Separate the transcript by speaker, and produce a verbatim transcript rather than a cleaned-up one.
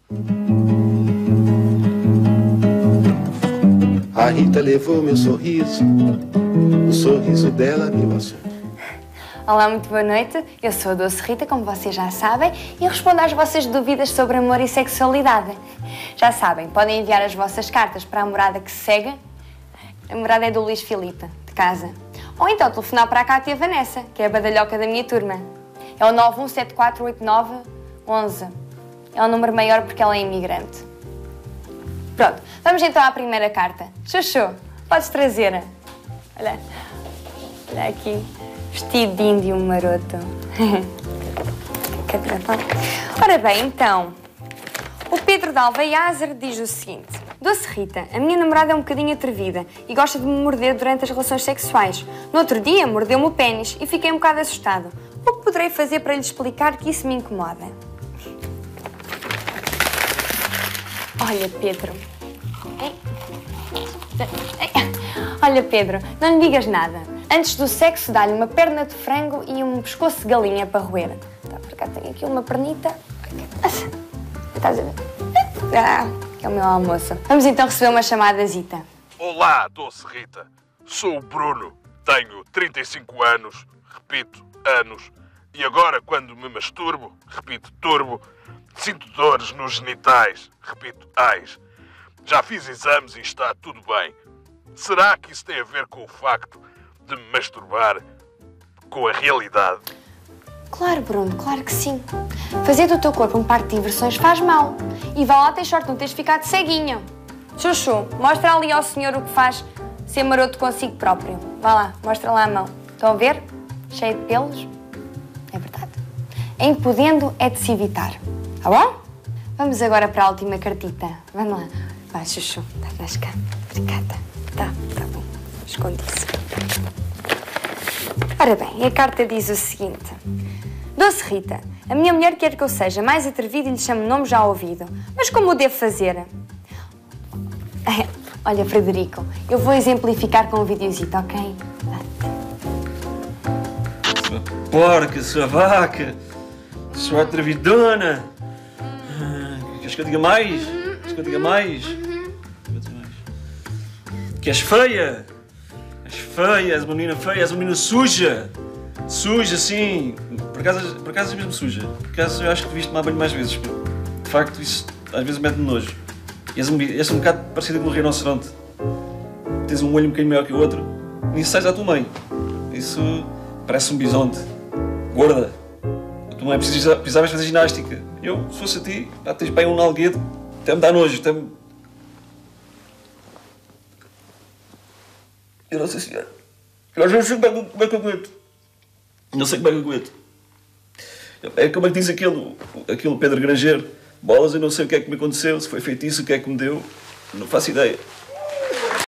Speaker 1: A Rita levou meu sorriso, o sorriso dela meu assunto.
Speaker 2: Olá, muito boa noite. Eu sou a Doce Rita, como vocês já sabem, e respondo às vossas dúvidas sobre amor e sexualidade. Já sabem, podem enviar as vossas cartas para a morada que se segue. A morada é do Luís Filipe, de casa. Ou então telefonar para cá a tia Vanessa, que é a badalhoca da minha turma. É o nove um sete quatro oito nove um um. É um número maior porque ela é imigrante. Pronto, vamos então à primeira carta. Chuchu, podes trazer. Olha, olha aqui. Vestido de índio maroto. Ora bem, então, o Pedro de Alveiazer diz o seguinte: Doce Rita, a minha namorada é um bocadinho atrevida e gosta de me morder durante as relações sexuais. No outro dia, mordeu-me o pénis e fiquei um bocado assustado. O que poderei fazer para lhe explicar que isso me incomoda? Olha, Pedro. Olha, Pedro, não lhe digas nada. Antes do sexo, dá-lhe uma perna de frango e um pescoço de galinha para roer. Tá, por cá tenho aqui uma pernita. Estás a ver? Ah, que é o meu almoço. Vamos então receber uma chamadazita.
Speaker 3: Olá, Doce Rita. Sou o Bruno. Tenho trinta e cinco anos. Repito, anos. E agora, quando me masturbo, repito, turbo, sinto dores nos genitais. Repito, ais. Já fiz exames e está tudo bem. Será que isso tem a ver com o facto de me masturbar com a realidade?
Speaker 2: Claro, Bruno, claro que sim. Fazer do teu corpo um parque de diversões faz mal. E vá lá, tens sorte de não teres ficado ceguinho. Chuchu, mostra ali ao senhor o que faz ser maroto consigo próprio. Vá lá, mostra lá a mão. Estão a ver? Cheio de pelos. É verdade. Em podendo é de se evitar. Tá bom? Vamos agora para a última cartita. Vamos lá. Vai, Chuchu. Tá, vais cá. Obrigada. Tá, tá bom. Esconde-se. Ora bem, a carta diz o seguinte. Doce Rita, a minha mulher quer que eu seja mais atrevido e lhe chame nome já ouvido. Mas como o devo fazer? Olha, Frederico, eu vou exemplificar com um videozito, ok?
Speaker 4: Sua porca, sua vaca, sua atrevidona. Queres que eu diga mais? Queres que eu diga mais? Que és feia? És feia, és uma menina feia, és uma menina suja. Suja, sim. Por acaso, por acaso és mesmo suja. Por acaso eu acho que devias tomar banho mais vezes. De facto, isso às vezes mete-me nojo. E és um, és um bocado parecido com um rinoceronte. Tens um olho um bocadinho maior que o outro. Nisso sais à tua mãe. Isso parece um bisonte. Gorda. A tua mãe precisa, precisavas fazer ginástica. Eu, se fosse a ti, já tens bem um nalguedo. Até me dá nojo. Até me... Eu não sei se... Eu não sei como é que eu aguento. Não sei como é que eu aguento. É como é que diz aquele, aquele Pedro Grangeiro. Bolas, eu não sei o que é que me aconteceu, se foi feitiço, o que é que me deu. Não faço ideia.